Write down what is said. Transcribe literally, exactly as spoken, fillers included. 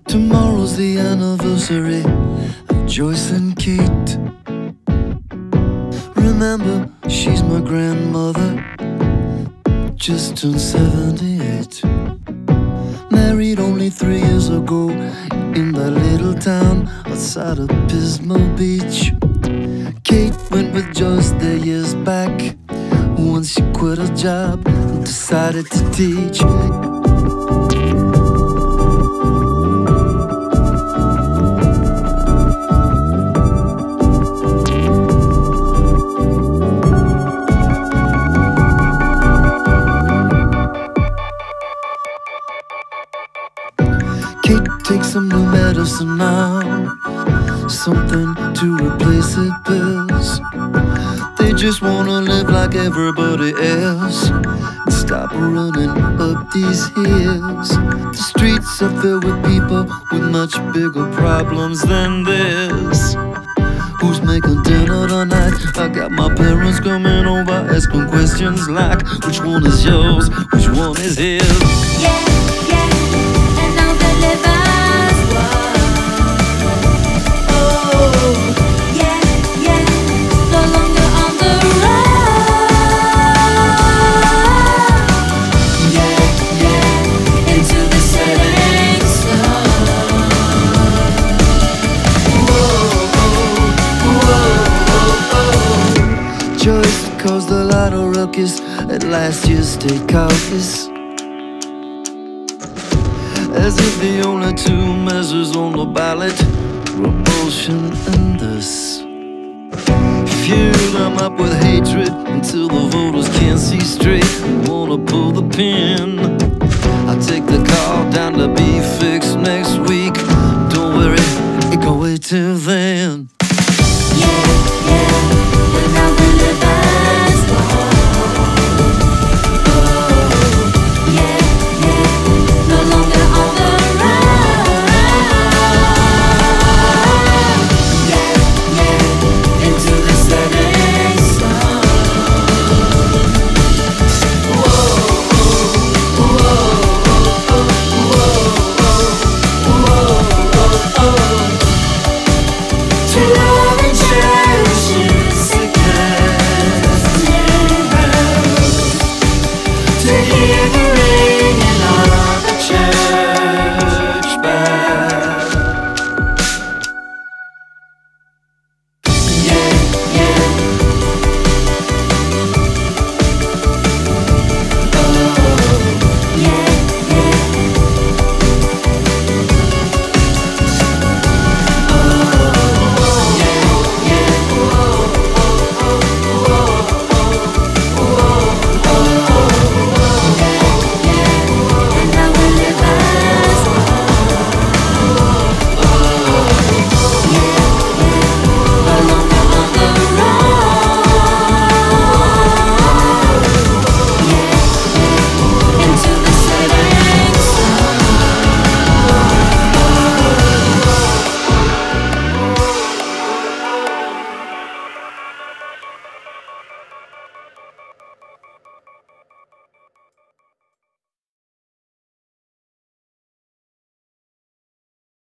Tomorrow's the anniversary of Joyce and Kate. Remember, she's my grandmother, just turned seventy-eight. Married only three years ago in that little town outside of Pismo Beach. Kate went with Joyce there years back, once she quit her job and decided to teach. Kate takes some new medicine now, something to replace her pills. They just wanna live like everybody else and stop running up these hills. The streets are filled with people with much bigger problems than this. Who's making dinner tonight? I got my parents coming over asking questions like, which one is yours, which one is his? Yeah, yeah. Joyce caused a lot of ruckus at last year's state caucus, as if the only two measures on the ballot were abortion and this. Fuel them up with hatred until the voters can't see straight and wanna pull the pin. I take the car down to be fixed next